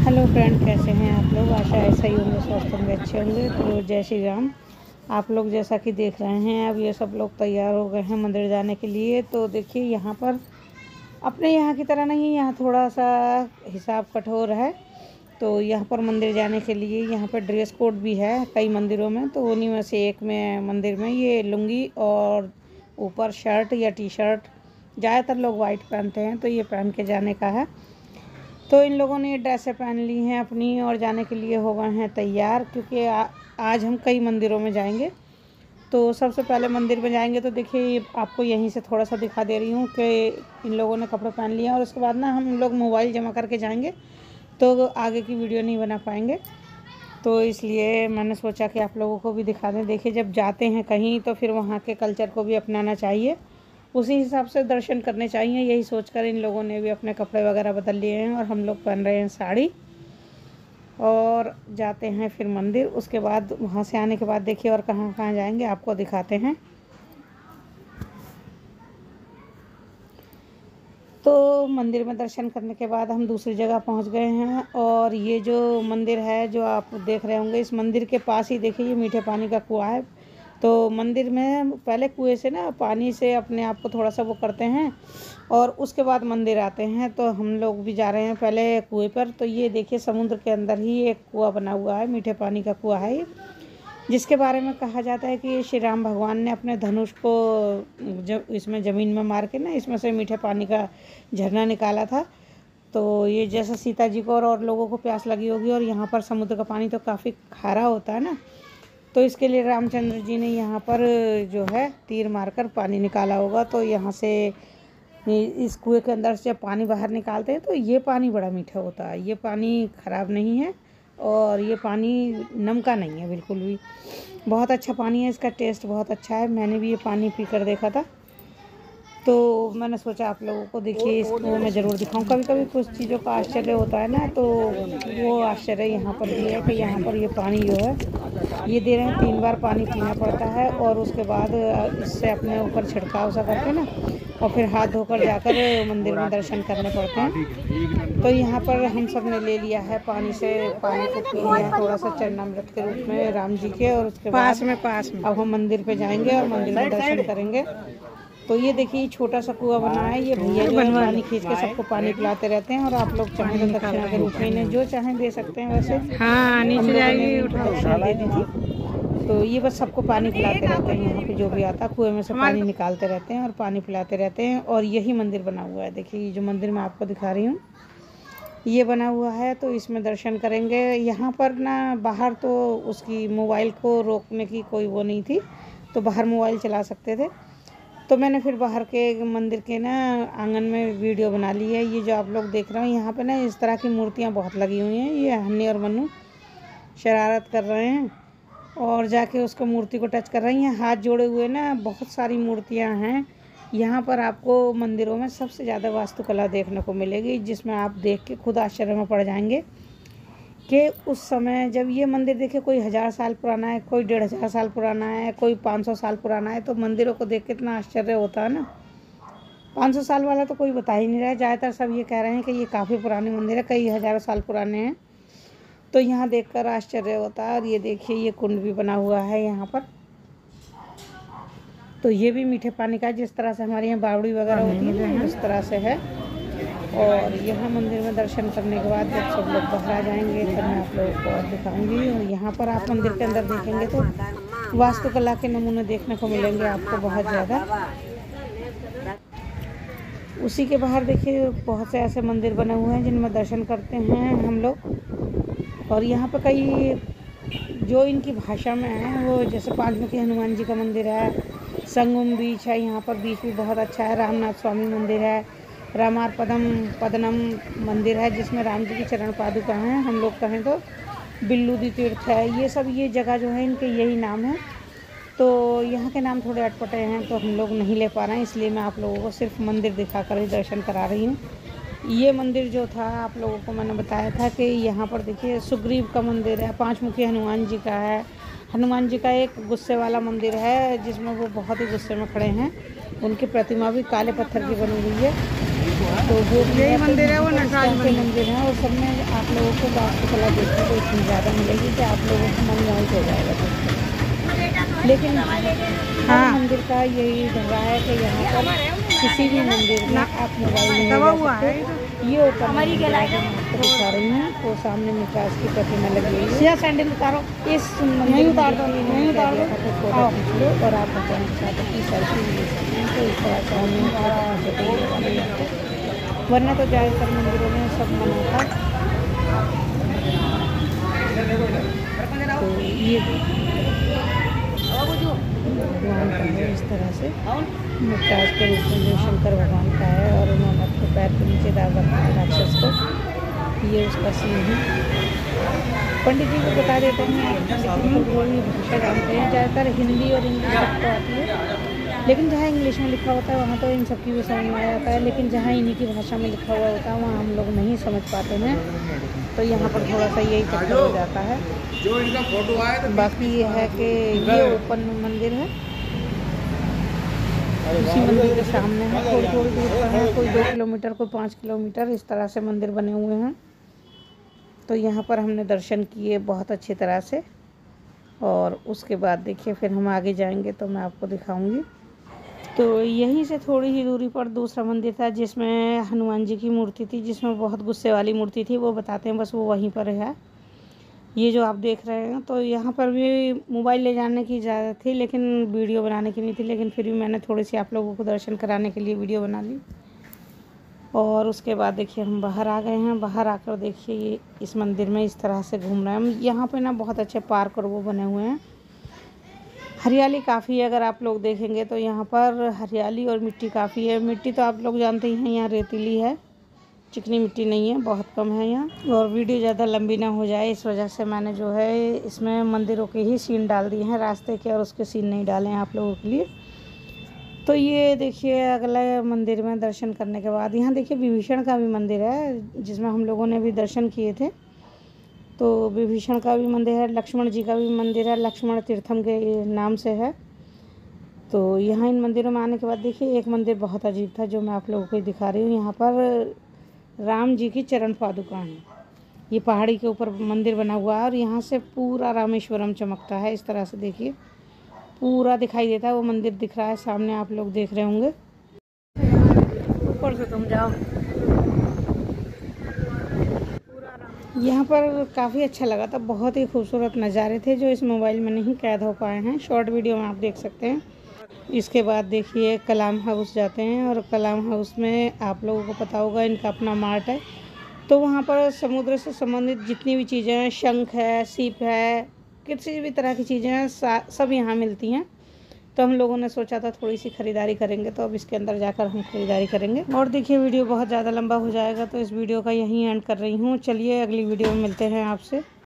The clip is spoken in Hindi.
हेलो फ्रेंड, कैसे हैं आप लोग। आशा ऐसा ही होंगे, स्वस्थ होंगे, अच्छे होंगे। तो जय श्री राम। आप लोग जैसा कि देख रहे हैं, अब ये सब लोग तैयार हो गए हैं मंदिर जाने के लिए। तो देखिए, यहाँ पर अपने यहाँ की तरह नहीं, यहाँ थोड़ा सा हिसाब कठोर है। तो यहाँ पर मंदिर जाने के लिए यहाँ पर ड्रेस कोड भी है कई मंदिरों में। तो उन्हीं में से एक में मंदिर में ये लुंगी और ऊपर शर्ट या टी शर्ट, ज़्यादातर लोग वाइट पहनते हैं, तो ये पहन के जाने का है। तो इन लोगों ने ये ड्रेसें पहन ली हैं अपनी और जाने के लिए हो गए हैं तैयार, क्योंकि आज हम कई मंदिरों में जाएंगे। तो सबसे पहले मंदिर में जाएंगे तो देखिए, आपको यहीं से थोड़ा सा दिखा दे रही हूँ कि इन लोगों ने कपड़े पहन लिए हैं। और उसके बाद ना हम लोग मोबाइल जमा करके जाएंगे, तो आगे की वीडियो नहीं बना पाएंगे। तो इसलिए मैंने सोचा कि आप लोगों को भी दिखा दें। देखिए, जब जाते हैं कहीं तो फिर वहाँ के कल्चर को भी अपनाना चाहिए, उसी हिसाब से दर्शन करने चाहिए। यही सोचकर इन लोगों ने भी अपने कपड़े वगैरह बदल लिए हैं और हम लोग पहन रहे हैं साड़ी और जाते हैं फिर मंदिर। उसके बाद वहाँ से आने के बाद देखिए और कहाँ कहाँ जाएंगे आपको दिखाते हैं। तो मंदिर में दर्शन करने के बाद हम दूसरी जगह पहुँच गए हैं। और ये जो मंदिर है जो आप देख रहे होंगे, इस मंदिर के पास ही देखिए ये मीठे पानी का कुआँ है। तो मंदिर में पहले कुएं से ना पानी से अपने आप को थोड़ा सा वो करते हैं और उसके बाद मंदिर आते हैं। तो हम लोग भी जा रहे हैं पहले कुएं पर। तो ये देखिए, समुद्र के अंदर ही एक कुआं बना हुआ है, मीठे पानी का कुआं है ये, जिसके बारे में कहा जाता है कि श्री राम भगवान ने अपने धनुष को जब इसमें ज़मीन में मार के ना इसमें से मीठे पानी का झरना निकाला था। तो ये जैसा सीता जी को और लोगों को प्यास लगी होगी, और यहाँ पर समुद्र का पानी तो काफ़ी खारा होता है ना, तो इसके लिए रामचंद्र जी ने यहाँ पर जो है तीर मारकर पानी निकाला होगा। तो यहाँ से इस कुएं के अंदर से जब पानी बाहर निकालते हैं तो ये पानी बड़ा मीठा होता है। ये पानी ख़राब नहीं है और ये पानी नमका नहीं है बिल्कुल भी, बहुत अच्छा पानी है। इसका टेस्ट बहुत अच्छा है। मैंने भी ये पानी पी कर देखा था, तो मैंने सोचा आप लोगों को देखिए इसको मैं ज़रूर दिखाऊं। कभी कभी कुछ चीज़ों का आश्चर्य होता है ना, तो वो आश्चर्य यहाँ पर भी है कि यहाँ पर ये पानी जो है ये दे रहे हैं 3 बार पानी पीना पड़ता है। और उसके बाद इससे अपने ऊपर छिड़काव सा करके ना और फिर हाथ धोकर जाकर मंदिर में दर्शन करने पड़ते हैं। तो यहाँ पर हम सब ने ले लिया है पानी से, पानी को पी लिया थोड़ा सा चरणामृत के रूप में राम जी के। और उसके पास में अब हम मंदिर पे जाएंगे और मंदिर में दर्शन करेंगे। तो ये देखिए छोटा सा कुआं बना है, ये भैया जो है पानी खींच के सबको पानी पिलाते रहते हैं। और आप लोग चाहें तो दक्षिणा के रूप में इन्हें जो चाहें दे सकते हैं। वैसे हाँ, नीचे जाएगी दक्षिणा दे दी थी। तो ये बस सबको पानी पिलाते रहते हैं, यहाँ पे जो भी आता है कुएं में से पानी निकालते रहते हैं और पानी पिलाते रहते हैं। और यही मंदिर बना हुआ है। देखिए, ये जो मंदिर मैं आपको दिखा रही हूँ ये बना हुआ है। तो इसमें दर्शन करेंगे। यहाँ पर ना बाहर तो उसकी मोबाइल को रोकने की कोई वो नहीं थी, तो बाहर मोबाइल चला सकते थे। तो मैंने फिर बाहर के मंदिर के ना आंगन में वीडियो बना ली है। ये जो आप लोग देख रहे हो यहाँ पे ना इस तरह की मूर्तियाँ बहुत लगी हुई हैं। ये हन्नी और मन्नू शरारत कर रहे हैं और जाके उसको मूर्ति को टच कर रही हैं, हाथ जोड़े हुए ना। बहुत सारी मूर्तियाँ हैं यहाँ पर। आपको मंदिरों में सबसे ज़्यादा वास्तुकला देखने को मिलेगी, जिसमें आप देख के खुद आश्चर्य में पड़ जाएंगे कि उस समय जब ये मंदिर देखिए कोई 1000 साल पुराना है, कोई 1500 साल पुराना है, कोई 500 साल पुराना है। तो मंदिरों को देख के इतना आश्चर्य होता है ना। 500 साल वाला तो कोई बता ही नहीं रहा है, ज़्यादातर सब ये कह रहे हैं कि ये काफ़ी पुराने मंदिर है, कई हज़ारों साल पुराने हैं। तो यहाँ देखकर आश्चर्य होता है। और ये देखिए, ये कुंड भी बना हुआ है यहाँ पर। तो ये भी मीठे पानी का, जिस तरह से हमारे यहाँ बावड़ी वगैरह होती है उस तरह से है। और यहाँ मंदिर में दर्शन करने के बाद जब सब लोग बाहर आ जाएंगे तो मैं आप लोगों को और दिखाऊंगी। और यहाँ पर आप मंदिर के अंदर देखेंगे तो वास्तुकला के नमूने देखने को मिलेंगे आपको बहुत ज़्यादा। उसी के बाहर देखिए बहुत से ऐसे मंदिर बने हुए हैं जिनमें दर्शन करते हैं हम लोग। और यहाँ पर कई जो इनकी भाषा में है, वो जैसे 5 मुखी हनुमान जी का मंदिर है, संगम बीच है, यहाँ पर बीच भी बहुत अच्छा है, रामनाथ स्वामी मंदिर है, रामार पदनम मंदिर है जिसमें राम जी की चरण पादुका हैं। हम लोग कहें तो बिल्लुदी तीर्थ है। ये सब ये जगह जो है इनके यही नाम है। तो यहाँ के नाम थोड़े अटपटे हैं तो हम लोग नहीं ले पा रहे हैं, इसलिए मैं आप लोगों को सिर्फ मंदिर दिखाकर ही दर्शन करा रही हूँ। ये मंदिर जो था आप लोगों को मैंने बताया था कि यहाँ पर देखिए सुग्रीव का मंदिर है, 5 मुखी हनुमान जी का है। हनुमान जी का एक गुस्से वाला मंदिर है जिसमें वो बहुत ही गुस्से में खड़े हैं। उनकी प्रतिमा भी काले पत्थर की बनी हुई है। तो वो यही मंदिर है, वो नटराज मंदिर है। और सब में आप लोगों को वास्तुकला देखने को इतनी ज़्यादा मिलेगी कि आप लोगों को मन मोहित हो जाएगा। लेकिन हाँ, मंदिर का यही धर्म है कि यहाँ पर किसी भी मंदिर में आप मोबाइल नहीं दबा ले हुआ जा है। सकते। ये ऊपर मंदिर है जो मैं आपको दिखा रही हूँ, तो सामने निकास की प्रतिमा लगी हुई है। सीधा सैंडल उतारो, इस मंदिर नहीं में उतार दो, देखिए नहीं उतार दो। तो फोटो खींच लो और आप भगवान के साथ अपनी सेल्फी भी ले सकते हैं। तो इस तरह से हमने फोटो खींचे वाली है, वरना तो ज़्यादातर मंदिरों में सब मना था। तो ये भगवान का है इस तरह से मुमताज़ के रूप में जो शंकर भगवान का है, और उन्होंने अपने पैर के नीचे दाग रखा है राक्षस को। ये उसका सीन है। पंडित जी को बता देते हैं, पंडित जी थोड़ी भाषा जानते हैं, ज़्यादातर हिंदी और इंग्लिश सबको आती है, लेकिन जहाँ इंग्लिश में लिखा होता है वहाँ तो इन सबकी भी समझ में आ जाता है, लेकिन जहाँ इन्हीं की भाषा में लिखा हुआ होता है वहाँ हम लोग नहीं समझ पाते हैं। तो यहाँ पर थोड़ा सा यही चक्कर हो जाता है। जो इनका फोटो आया तो बाकी ये है कि ये ओपन मंदिर है, उसी मंदिर के सामने है, थोड़ी थोड़ी दूर पर है, कोई 2 किलोमीटर कोई 5 किलोमीटर इस तरह से मंदिर बने हुए हैं। तो यहाँ पर हमने दर्शन किए बहुत अच्छी तरह से, और उसके बाद देखिए फिर हम आगे जाएंगे तो मैं आपको दिखाऊंगी। तो यहीं से थोड़ी ही दूरी पर दूसरा मंदिर था जिसमें हनुमान जी की मूर्ति थी, जिसमें बहुत गुस्से वाली मूर्ति थी, वो बताते हैं बस वो वहीं पर है। ये जो आप देख रहे हैं, तो यहाँ पर भी मोबाइल ले जाने की इजाज़त थी, लेकिन वीडियो बनाने की नहीं थी, लेकिन फिर भी मैंने थोड़ी सी आप लोगों को दर्शन कराने के लिए वीडियो बना ली। और उसके बाद देखिए हम बाहर आ गए हैं। बाहर आकर देखिए ये इस मंदिर में इस तरह से घूम रहे हैं हम। यहाँ पे ना बहुत अच्छे पार्क और वो बने हुए हैं, हरियाली काफ़ी है। अगर आप लोग देखेंगे तो यहाँ पर हरियाली और मिट्टी काफ़ी है। मिट्टी तो आप लोग जानते ही हैं, यहाँ रेतीली है, चिकनी मिट्टी नहीं है, बहुत कम है यहाँ। और वीडियो ज़्यादा लंबी ना हो जाए इस वजह से मैंने जो है इसमें मंदिरों के ही सीन डाल दिए हैं, रास्ते के और उसके सीन नहीं डाले हैं आप लोगों के लिए। तो ये देखिए अगले मंदिर में दर्शन करने के बाद यहाँ देखिए विभीषण का भी मंदिर है, जिसमें हम लोगों ने भी दर्शन किए थे। तो विभीषण का भी मंदिर है, लक्ष्मण जी का भी मंदिर है, लक्ष्मण तीर्थम के नाम से है। तो यहाँ इन मंदिरों में आने के बाद देखिए एक मंदिर बहुत अजीब था जो मैं आप लोगों को दिखा रही हूँ। यहाँ पर राम जी की चरण पादुका है। ये पहाड़ी के ऊपर मंदिर बना हुआ है और यहाँ से पूरा रामेश्वरम चमकता है। इस तरह से देखिए पूरा दिखाई देता है, वो मंदिर दिख रहा है सामने, आप लोग देख रहे होंगे। ऊपर से तुम जाओ। यहाँ पर काफ़ी अच्छा लगा था, बहुत ही खूबसूरत नज़ारे थे जो इस मोबाइल में नहीं कैद हो पाए हैं, शॉर्ट वीडियो में आप देख सकते हैं। इसके बाद देखिए कलाम हाउस जाते हैं, और कलाम हाउस में आप लोगों को पता होगा इनका अपना मार्ट है। तो वहाँ पर समुद्र से संबंधित जितनी भी चीज़ें हैं, शंख है, सीप है, किसी भी तरह की चीज़ें हैं, सब यहाँ मिलती हैं। तो हम लोगों ने सोचा था थोड़ी सी ख़रीदारी करेंगे, तो अब इसके अंदर जाकर हम ख़रीदारी करेंगे। और देखिए वीडियो बहुत ज़्यादा लंबा हो जाएगा, तो इस वीडियो का यहीं एंड कर रही हूँ। चलिए अगली वीडियो में मिलते हैं आपसे।